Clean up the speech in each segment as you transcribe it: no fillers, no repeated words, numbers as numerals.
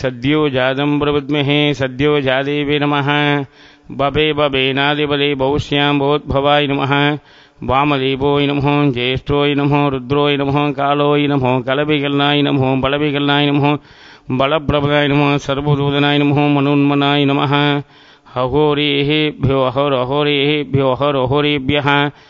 सद्यो जातं प्रविद्महे सद्यो जादेवे नमः बबे बबेनादिबले बहुश्यां भवोद्भवाय नमः वामदेवोय नमः ज्येष्ठोय नमः रुद्रोय नमः कालोय नमः कलविकलनाय नमः बलविकलनाय नमः बलप्रभनाय नमः सर्वदूतनाय नमः मनोन्मनाय नमः अहोरेभ्यो अहोरेभ्यो अहोरेभ्यः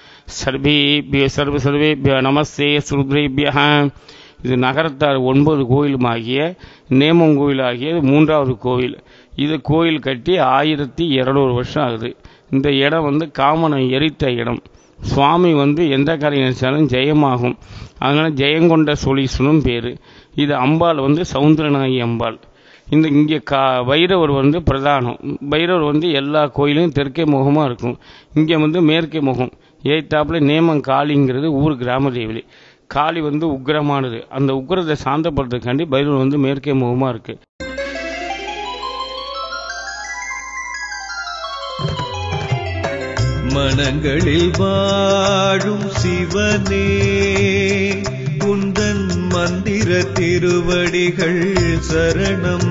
सर्वेभ्यो नमस्ते रुद्रेभ्यः இது நகரத்தார் 9 கோயிலுமாகிய நேமங்கோயிலாகிய 3வது கோயில். இது கோயில் கட்டி 1200 வருஷம் ஆகுது. இந்த இடம் காமனை எரித்த இடம். சுவாமி எந்த காரியம் நினைச்சாலும் ஜெயமாகும். அதனால ஜெயங்கொண்ட சொலீஸ்வரனும் பேரு. இது அம்பாள் சவுந்தரநாயகி அம்பாள். இங்கே பைரவர் பிரதானம். பைரவர் எல்லா கோயிலும் தெற்கே முகமாக இருக்கும். இங்கே மேற்கே முகம். ஏத்தாப்புல நேமங்காளிங்கிறது ஊர் கிராம தேவதை. காளி உக்கிரமானது. அந்த உக்கிரத்தை சாந்தப்படுறதுக்காண்டி பைரவர் மேற்கே முகமாக இருக்கு. மனங்களில் வாழும் சிவனே குந்தன் மந்திர திருவடிகள் சரணம்.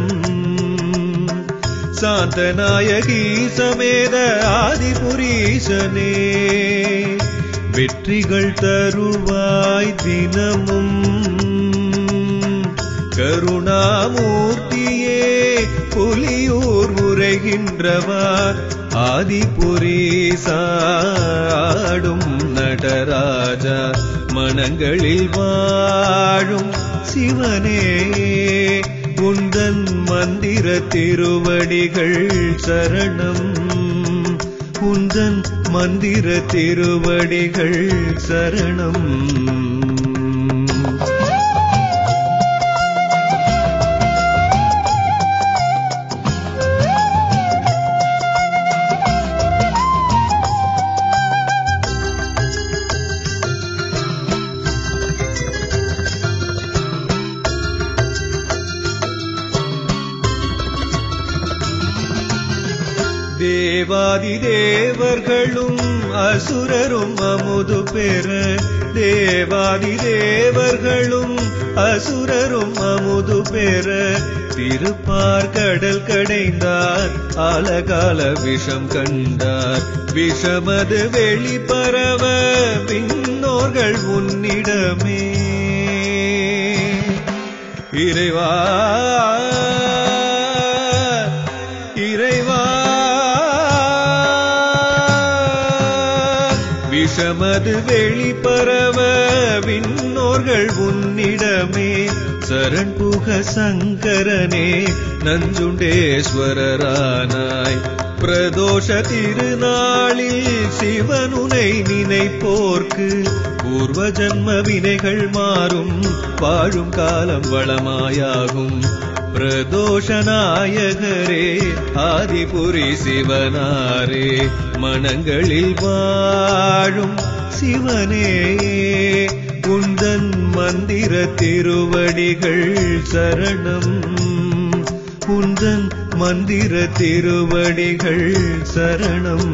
சாந்தநாயகி சமேத ஆதிபுரீசனே வெற்றிகள் தருவாய் தினமும். கருணாமூர்த்தியே புலியூர் உரைகின்றவா ஆதிபுரீசாடும் நடராஜா. மனங்களில் வாழும் சிவனே உந்தன் மந்திர திருவடிகள் சரணம். உந்தன் மந்திர திருவடிகள் சரணம். தேவாதி தேவர்களும் அசுரரும் அமுது பெற. தேவாதி தேவர்களும் அசுரரும் அமுது பெற. திருப்பார் கடல் கடைந்தார் ஆலகால விஷம் கண்டார். விஷமது வெளிப்பரவ விண்ணோர்கள் உன்னிடமே. இறைவா இறைவா விஷமது வெளிப்பரவ விண்ணோர்கள் உன்னிடமே. சரண் புக சங்கரனே நஞ்சுண்டேஸ்வரரானாய். பிரதோஷ திருநாளில் சிவனுனை நினைப்போர்க்கு பூர்வ ஜன்ம வினைகள் மாறும். வாழும் காலம் வளமாயாகும். பிரதோஷ நாயகரே ஆதிபுரி சிவனாரே. மனங்களில் வாழும் சிவனே உந்தன் மந்திர திருவடிகள் சரணம். உந்தன் மந்திர திருவடிகள் சரணம்.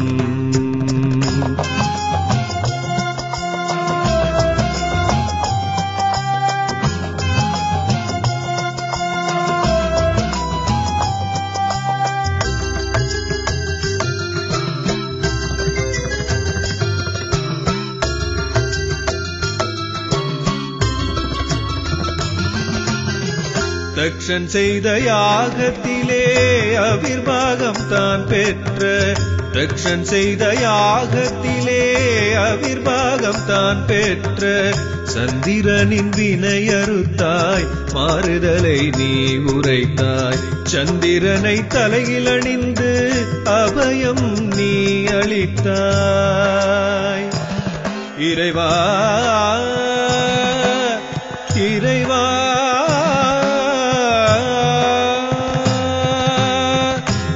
தக்ஷன் செய்த யாகத்திலே அவிர்வாகம் தான் பெற்ற. தக்ஷன் செய்த யாகத்திலே அவிர்வாகம் தான் பெற்ற. சந்திரனின் வினையறுத்தாய் மாறுதலை நீ உரைத்தாய். சந்திரனை தலையில் அணிந்து அபயம் நீ அளித்தாய். இறைவா இறைவா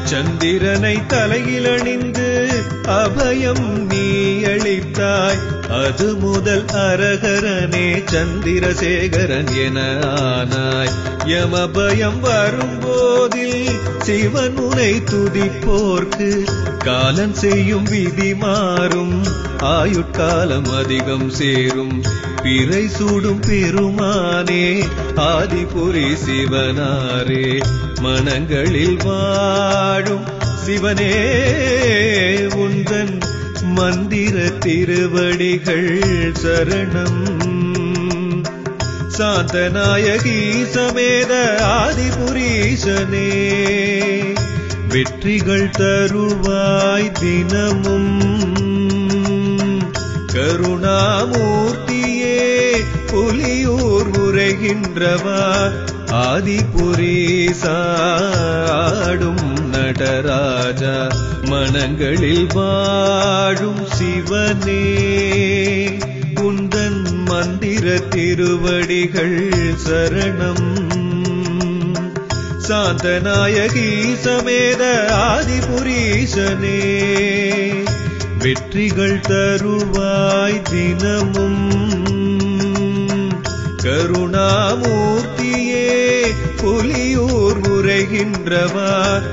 சந்திரனை தலையில் அணிந்து அபயம் நீ அளித்தாய். அது முதல் அரகரனே சந்திரசேகரன் என ஆனாய். யமபயம் வரும்போதில் சிவன் உனை துதிப்போர்க்கு காலன் செய்யும் விதி மாறும், ஆயுட்காலம் அதிகம் சேரும். பிறை சூடும் பெருமானே ஆதிபுரி சிவனாரே, மனங்களில் வாழும் சிவனே உந்தன் மந்திர திருவடிகள் சரணம். சாந்தநாயகி சமேத ஆதிபுரீசனே, வெற்றிகள் தருவாய் தினமும். கருணாமூர்த்தியே புலியூர் உரைகின்றவா, ஆதிபுரீசாடும் நடராஜா, மனங்களில் வாழும் சிவனே உந்தன் மந்திர திருவடிகள் சரணம். சாந்தநாயகி சமேத ஆதிபுரீசனே, வெற்றிகள் தருவாய் தினமும். கருணாமூர்த்தியே புலியூர் உரைகின்றவா,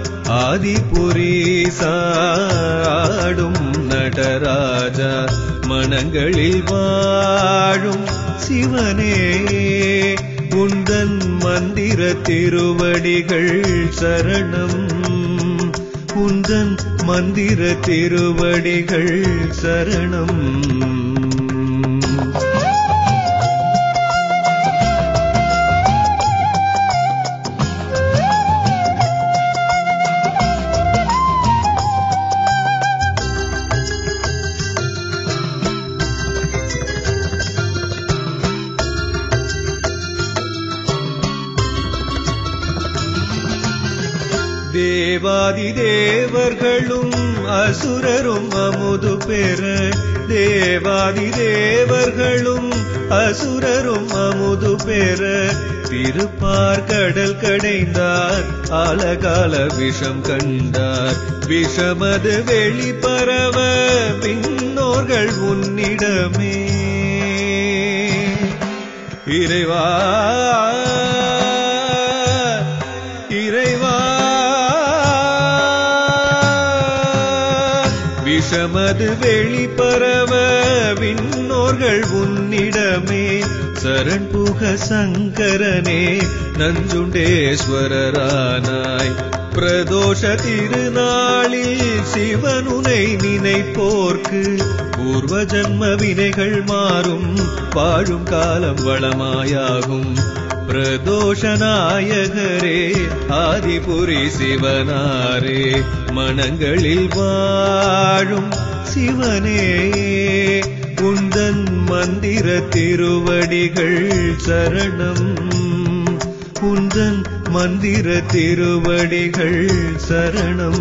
ஆதிபுரீசாடும் நடராஜா, மனங்களில் வாழும் சிவனே உந்தன் மந்திர திருவடிகள் சரணம். உந்தன் மந்திர திருவடிகள் சரணம். தேவாதி தேவர்களும் அசுரரும் அமுது பெற, தேவாதி தேவர்களும் அசுரரும் அமுது பெற, திருப்பார் கடல் கடைந்தார் ஆலகால விஷம் கண்டார். விஷமது வெளிப்பரவ விண்ணோர்கள் உன்னிடமே. இறைவா இறைவா, விஷமது வெளிப்பரவ விண்ணோர்கள் உன்னிடமே. சரண் புக சங்கரனே நஞ்சுண்டேஸ்வரரானாய். பிரதோஷ திருநாளில் சிவனுனை நினைப்போர்க்கு பூர்வ ஜன்ம வினைகள் மாறும், வாழும் காலம் வளமாயாகும். பிரதோஷ நாயகரே ஆதிபுரி சிவனாரே, மனங்களில் வாழும் சிவனே உந்தன் மந்திர திருவடிகள் சரணம். உந்தன் மந்திர திருவடிகள் சரணம்.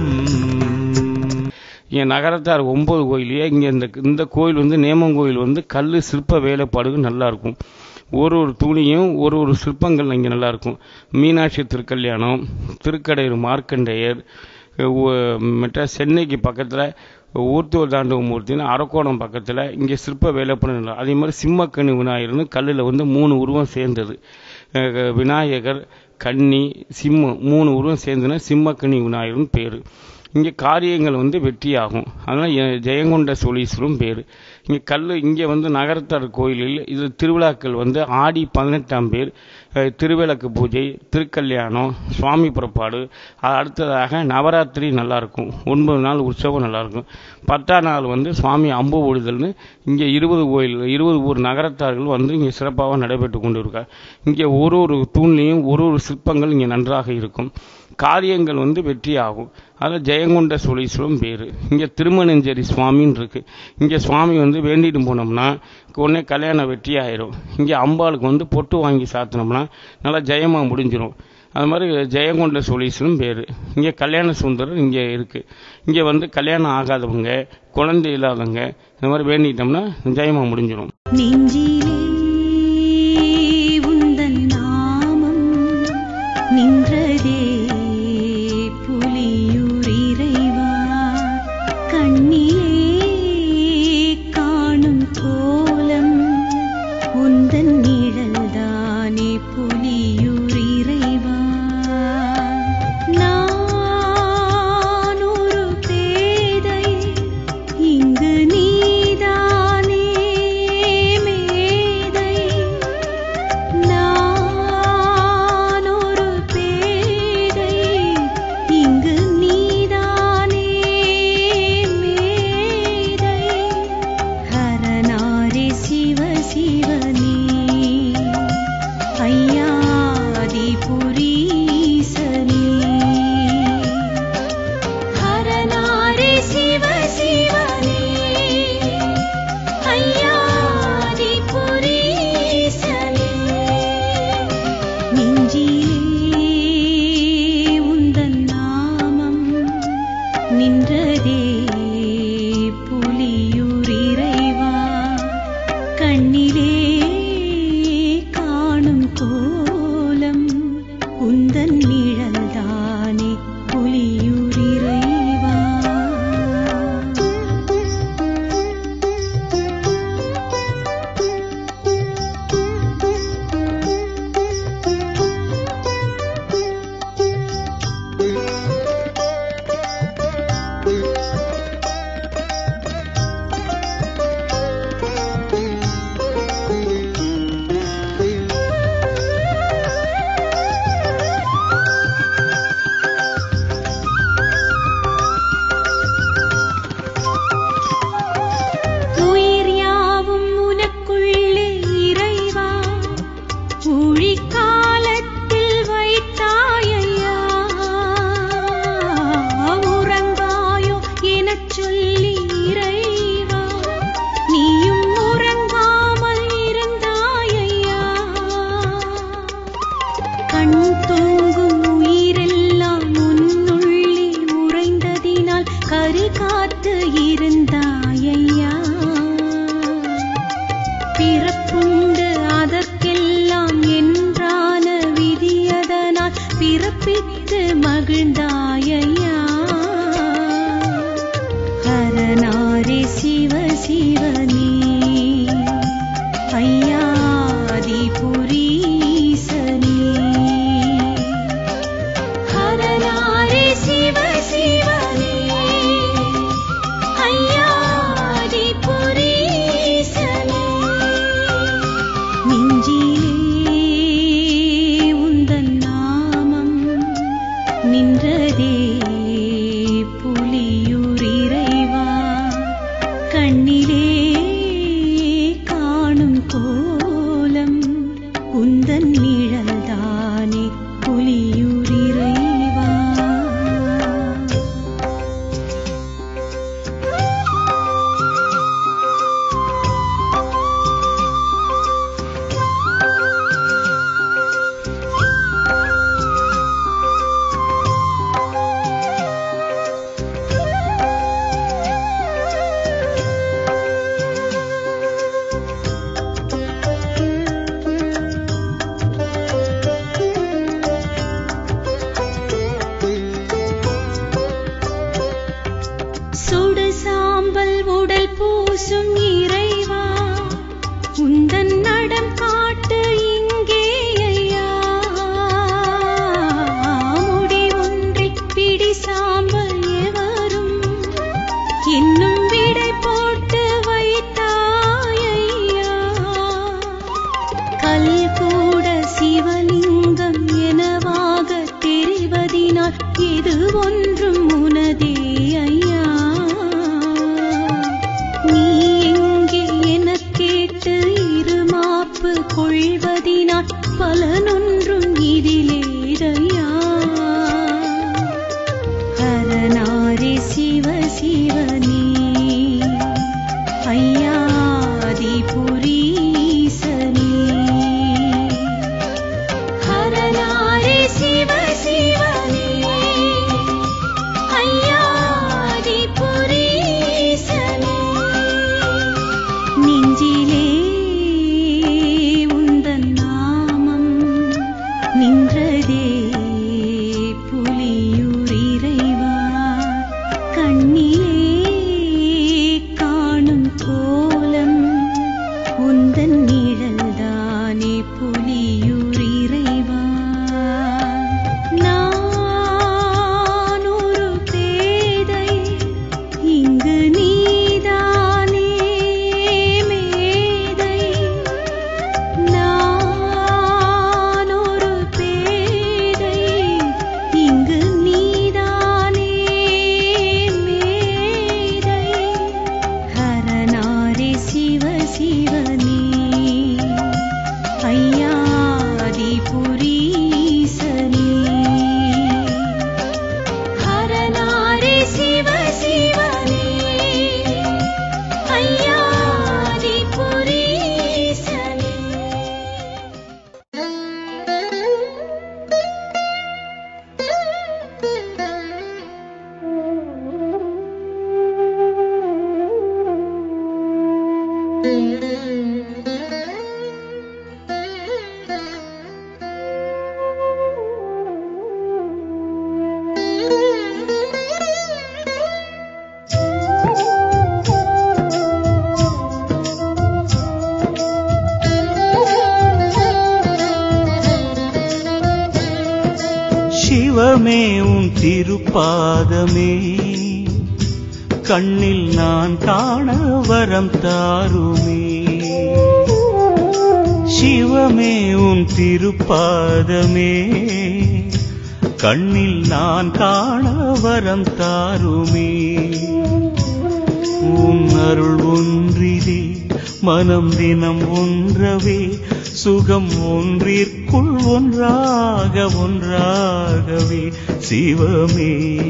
இங்கே நகரத்தார் 9 கோயிலையே இங்கே இந்த கோயில் வந்து நேமங்கோயில் வந்து கல் சிற்ப வேலைப்பாடுகள் நல்லா இருக்கும். ஒரு தூணியும் ஒரு சிற்பங்கள் இங்கே நல்லா இருக்கும். மீனாட்சி திருக்கல்யாணம், திருக்கடையூர் மார்க்கண்டேயர், சென்னைக்கு பக்கத்தில் ஊர்த்தூர் தாண்டவ மூர்த்தின்னு அரக்கோணம் பக்கத்தில் இங்கே சிற்ப வேலைப்பாடு நல்லா. அதே மாதிரி சிம்மக்கனி விநாயகர்னு கல்லில் வந்து 3 உருவம் சேர்ந்தது. விநாயகர், கன்னி, சிம்மம் 3 உருவம் சேர்ந்துன்னா சிம்மக்கனி விநாயகர்னு பேர். இங்கே காரியங்கள் வந்து வெற்றியாகும். அதனால் ஜெயங்கொண்ட சோழீஸ்வரம் பேர். இங்கே வந்து நகரத்தார் கோயிலில் இது திருவிழாக்கள் வந்து ஆடி 18ஆம் பேர் திருவிளக்கு பூஜை, திருக்கல்யாணம், சுவாமி புறப்பாடு. அடுத்ததாக நவராத்திரி நல்லாயிருக்கும். 9 நாள் உற்சவம் நல்லாயிருக்கும். 10ஆம் நாள் வந்து சுவாமி அம்பு ஒழுதல்னு இங்கே 20 ஊர் நகரத்தார்கள் வந்து இங்கே சிறப்பாக நடைபெற்று கொண்டு இருக்கார். இங்கே ஒரு தூண்லேயும் ஒரு சிற்பங்கள் இங்கே நன்றாக இருக்கும். காரியங்கள் வந்து வெற்றி ஆகும். அதில் ஜெயங்கொண்ட சோழீஸ்வரம் பேர். இங்கே திருமணஞ்சேரி சுவாமின்னு இருக்குது. இங்கே சுவாமி வந்து வேண்டிட்டு போனோம்னா உடனே கல்யாணம் வெற்றி ஆயிரும். இங்கே அம்பாளுக்கு வந்து பொட்டு வாங்கி சாத்தினோம்னா நல்லா ஜெயமாக முடிஞ்சிடும். அது மாதிரி ஜெயங்கொண்ட சோழீஸ்வரம் பேர். இங்கே கல்யாண சுந்தரர் இங்கே இருக்குது. இங்கே வந்து கல்யாணம் ஆகாதவங்க, குழந்தை இல்லாதவங்க இந்த மாதிரி வேண்டிட்டோம்னா ஜெயமாக முடிஞ்சிடும். நின்றதே புலியூர் இறைவா, கண்ணிலே காணும் சிவமே உன் திருப்பாதமே கண்ணில் நான் காண வரம் தாருமே. சிவமே உன் திருப்பாதமே கண்ணில் நான் காண வரம் தாருமே. உன் அருள் ஒன்றிலே மனம் தினம் ஒன்றவே சுகம் ஒன்றிற்குள் ஒன்றாக ஒன்றாகவே சிவமே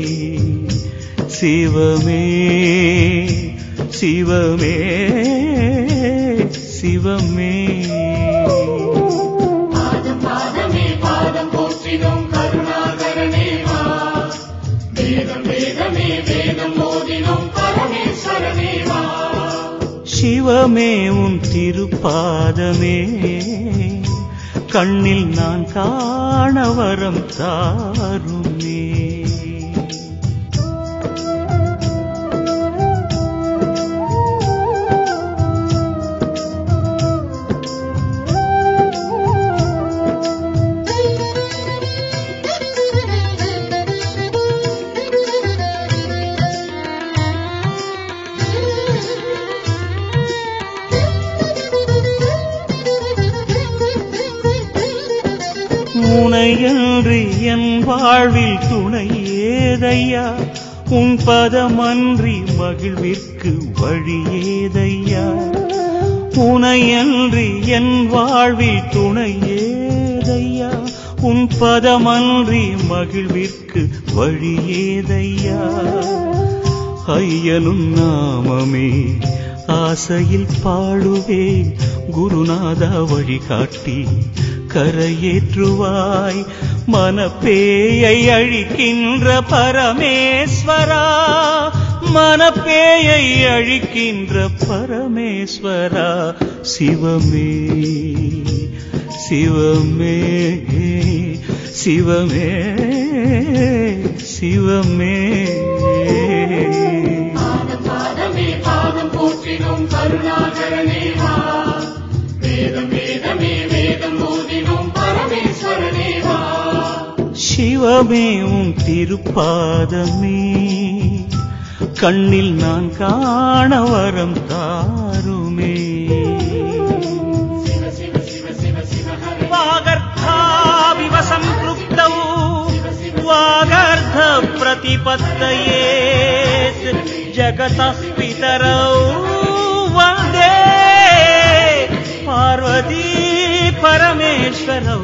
சிவமே சிவமே சிவமே. பாதம் பாதமே பாதம் போற்றிடும் கருணாகரனே வா, வேதம் வேதமே வேதம் மோதிடும் பரமேஸ்வரனே வா. சிவமே உன் திருப்பாதமே கண்ணில் நான் காண வரம் தாருமே. உனையன்றி என் வாழ்வில் துணை ஏதையா, உன் பதமன்றி மகிழ்விற்கு வழி ஏதையா. உனையன்றி என் வாழ்வில் துணை ஏதையா, உன் பதமன்றி மகிழ்விற்கு வழி ஏதையா. ஐயனும் நாமமே ஆசையில் பாடுவேன், குருநாதா வழிகாட்டி கரையேற்றுவாய். மனப்பேயை அழிக்கின்ற பரமேஸ்வரா, மனப்பேயை அழிக்கின்ற பரமேஸ்வரா. சிவமே சிவமே சிவமே சிவமே. பாதம் பாதமே பாதம் போற்றிடும் கருணாகரனே வா, வேதம் வேதமே வேதம் மோதிடும் பரமேஸ்வரனே வா. சிவமே உன் திருப்பாதமே கண்ணில் நான் காண வரம் தாருமே. சிவ சிவ சிவ சிவ சிவ ஹரே வாகர்த்தாவிவ சம்ப்ருக்தௌ வாகர்த்த பிரதிபத்தயே ஜகதः பிதரௌ வந்தே பார்வதி பரமேஸ்வரௌ.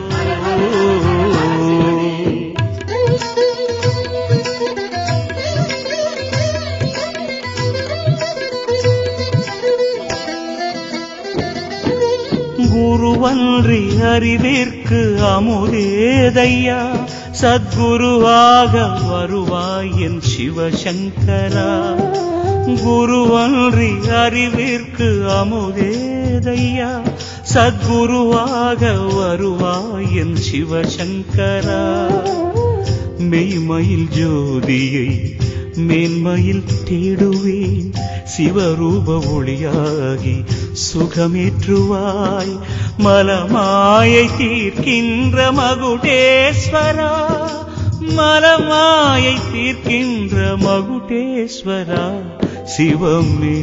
குருவன்றி அறிவிற்கு அமுதேதையா, சத்குருவாக வருவாய் என் சிவசங்கரா. குருவன்றி அறிவிற்கு அமுதேதையா, சத்குருவாக வருவாய் என் சிவசங்கரா. மெய்மயில் ஜோதியை மேன்மையில் தேடுவேன், சிவரூப ஒளியாகி சுகமேற்றுவாய். மலமாயை தீர்க்கின்ற மகுடேஸ்வரா, மலமாயை தீர்க்கின்ற மகுடேஸ்வரா. சிவமே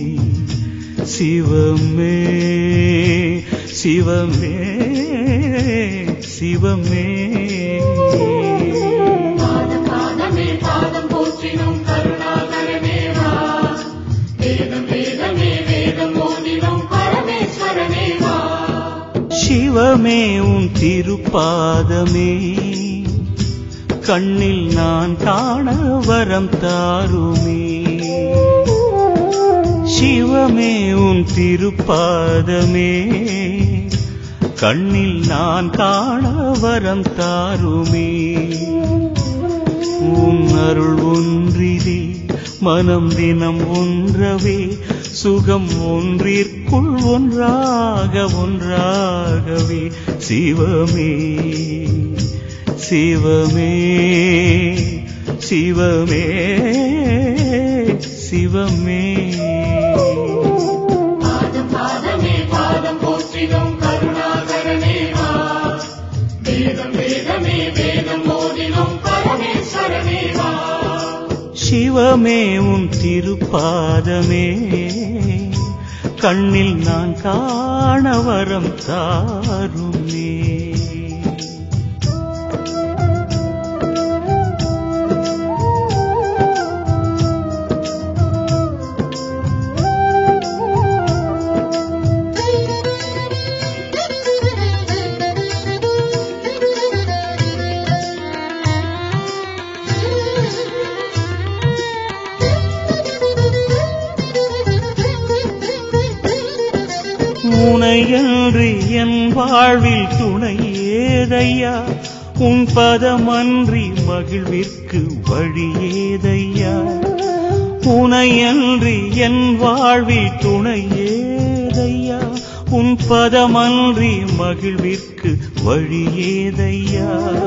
சிவமே சிவமே சிவமே. பாதம் பாதமே பாதம் போற்றிடும் கருணாகரனே வா, வேதம் வேதமே வேதம் மோதிடும் பரமேஸ்வரனே வா. சிவமே உன் திருப்பாதமே கண்ணில் நான் காண வரம் தாருமே. சிவமே உன் திருப்பாதமே கண்ணில் நான் காண வரம் தாருமே. உன் அருள் ஒன்றிலே மனம் தினம் ஒன்றவே சுகம் ஒன்றிற்குள் ஒன்றாக ஒன்றாகவே சிவமே சிவமே சிவமே சிவமே. பாதம் பாதமே பாதம் போற்றிடும் கருணாகரனே வா, வேதம் வேதமே வேதம் மோதிடும் பரமே சிவமே உன் திருப்பாதமே கண்ணில் நான் காண வரம் தாருமே. உனையன்றி என் வாழ்வில் துணை ஏதையா, உன் பதமன்றி மகிழ்விற்கு வழி ஏதையா. உனையன்றி என் வாழ்வில் துணை ஏதையா, உன் பதமன்றி மகிழ்விற்கு வழி ஏதையா.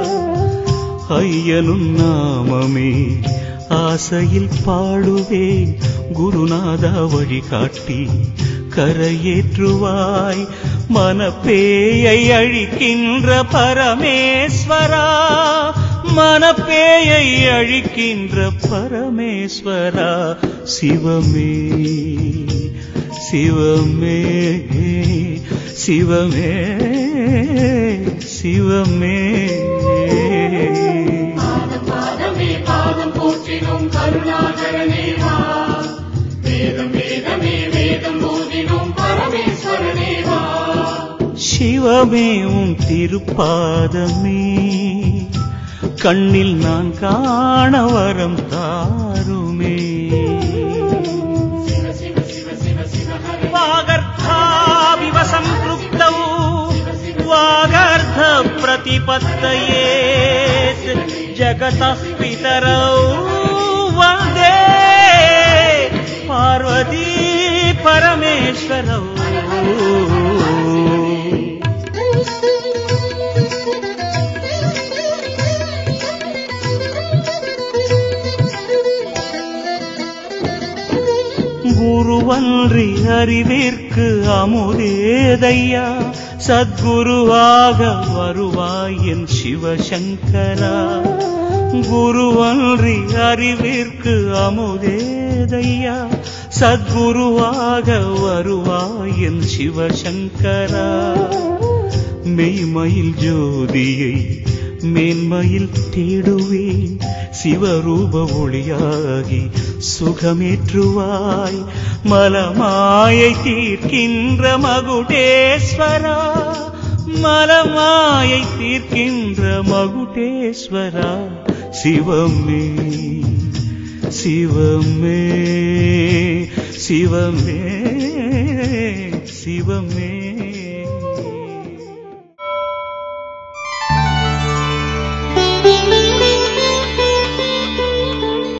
ஐயனும் நாமமே ஆசையில் பாடுவே, குருநாதா வழிகாட்டி கரையேற்றுவாய். மனப்பேயை அழிக்கின்ற பரமேஸ்வரா, மனப்பேயை அழிக்கின்ற பரமேஸ்வரா. சிவமே சிவமே சிவமே சிவமே. பாதமே பாதம் போற்றினோம் கருணாகரனே வா, வேதம் வேதமே வேதம் போதினோம் பரமேஸ்வரனே வா. சிவமே உன் திருப்பாதமே கண்ணில் நான் காண வரம் தாருமே. சிவ சிவ சிவ சிவ சிவ ஹரே வாகர்த்தாவிவ சம்ப்ருக்தௌ வாகர்த்த பிரதிபத்தயே ஜகதः பிதரௌ வந்தே பார்வதி பரமேஸ்வரௌ. குருவன்றி அறிவிற்கு அமுதேதையா, சத்குருவாக வருவாய் என் சிவசங்கரா. குருவன்றி அறிவிற்கு அமுதேதையா, சத்குருவாக வருவாய் என் சிவசங்கரா. மெய்மயில் ஜோதியை மேன்மையில் தேடுவேன், சிவரூப ஒளியாகி சுகமேற்றுவாய். மலமாயை தீர்க்கின்ற மகுடேஸ்வரா, மலமாயை தீர்க்கின்ற மகுடேஸ்வரா. சிவமே சிவமே சிவமே சிவமே.